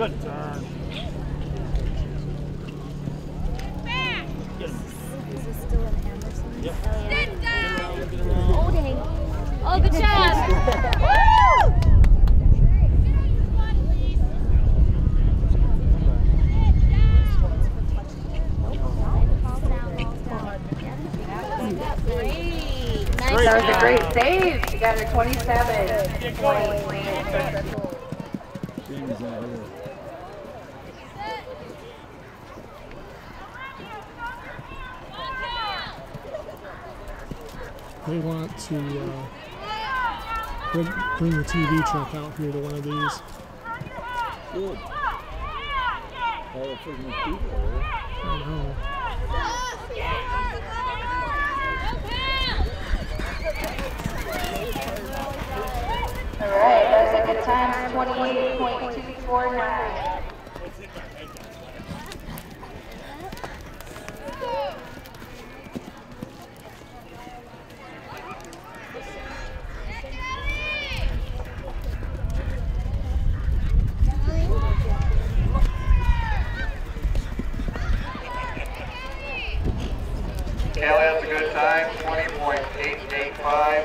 Good turn. Get him. Is this still in Anderson? Yep. Oh, yeah. Get around, get around. Oh, dang. Oh, good job. Woo! Great. Nice. That was a great save. You got her 27 points. They want to bring the TV truck out here to one of these. Good. Oh, it's freaking people. I know. All right, that was a good time. 28.249. Kelly has a good time, 20.885.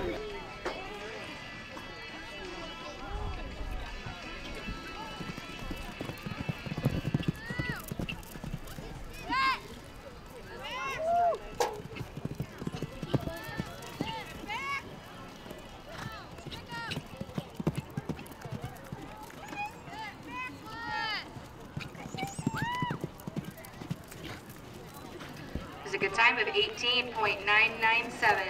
It was a good time of 18.997.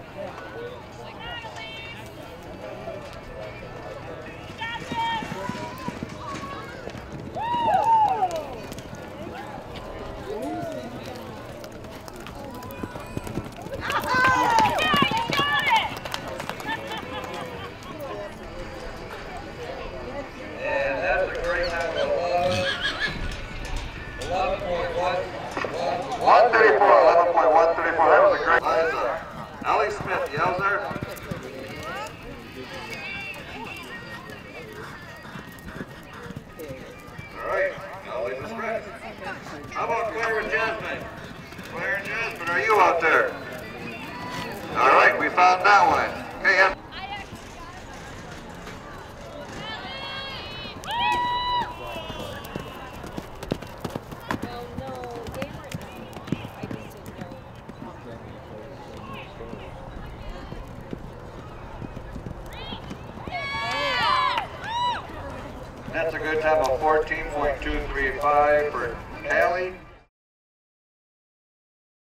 And that's a great time of 11.134. That was a great Liza. Allie Smith, Yelzer. All right, now leave the stretch. How about Claire and Jasmine? Claire and Jasmine, are you out there? All right, we found that one. Okay, that's a good time of 14.235 for Callie.